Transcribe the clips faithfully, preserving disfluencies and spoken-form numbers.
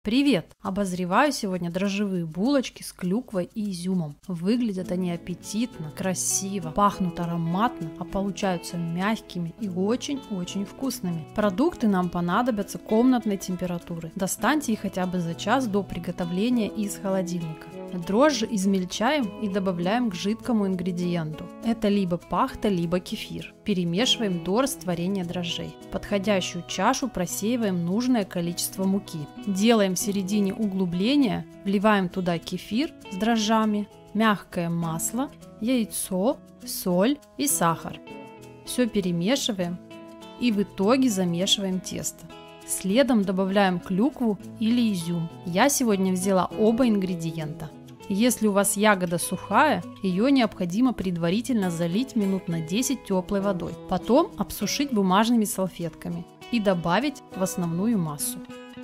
Привет! Обозреваю сегодня дрожжевые булочки с клюквой и изюмом. Выглядят они аппетитно, красиво, пахнут ароматно, а получаются мягкими и очень-очень вкусными. Продукты нам понадобятся комнатной температуры. Достаньте их хотя бы за час до приготовления из холодильника. Дрожжи измельчаем и добавляем к жидкому ингредиенту. Это либо пахта, либо кефир. Перемешиваем до растворения дрожжей. В подходящую чашу просеиваем нужное количество муки. Делаем в середине углубления, вливаем туда кефир с дрожжами, мягкое масло, яйцо, соль и сахар. Все перемешиваем и в итоге замешиваем тесто. Следом добавляем клюкву или изюм. Я сегодня взяла оба ингредиента. Если у вас ягода сухая, ее необходимо предварительно залить минут на десять теплой водой. Потом обсушить бумажными салфетками и добавить в основную массу.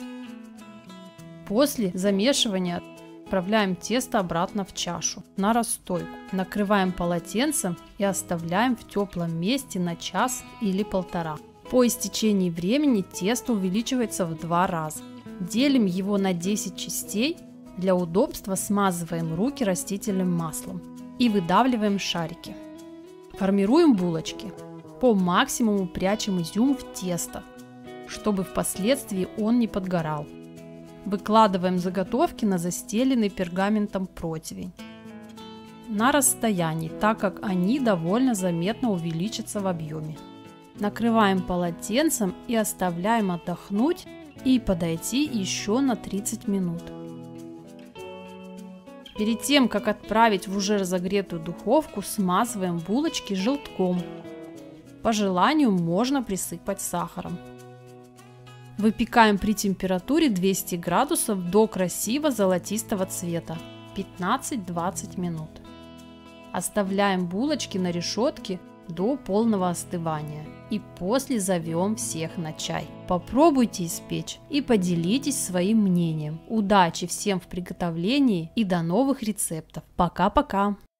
После замешивания отправляем тесто обратно в чашу на расстойку. Накрываем полотенцем и оставляем в теплом месте на час или полтора. По истечении времени тесто увеличивается в два раза. Делим его на десять частей. Для удобства смазываем руки растительным маслом и выдавливаем шарики. Формируем булочки. По максимуму прячем изюм в тесто, чтобы впоследствии он не подгорал. Выкладываем заготовки на застеленный пергаментом противень на расстоянии, так как они довольно заметно увеличатся в объеме. Накрываем полотенцем и оставляем отдохнуть и подойти еще на тридцать минут. Перед тем, как отправить в уже разогретую духовку, смазываем булочки желтком. По желанию можно присыпать сахаром. Выпекаем при температуре двести градусов до красиво золотистого цвета пятнадцать-двадцать минут. Оставляем булочки на решетке до полного остывания и после зовем всех на чай. Попробуйте испечь и поделитесь своим мнением. Удачи всем в приготовлении и до новых рецептов. Пока-пока!